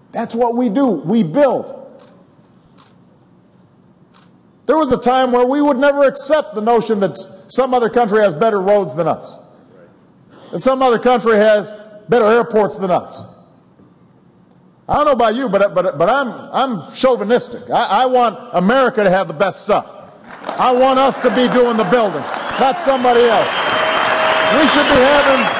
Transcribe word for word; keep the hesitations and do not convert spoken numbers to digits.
That's what we do. We build. There was a time where we would never accept the notion that some other country has better roads than us, that some other country has better airports than us. I don't know about you, but but but I'm I'm chauvinistic. I, I want America to have the best stuff. I want us to be doing the building, not somebody else. We should be having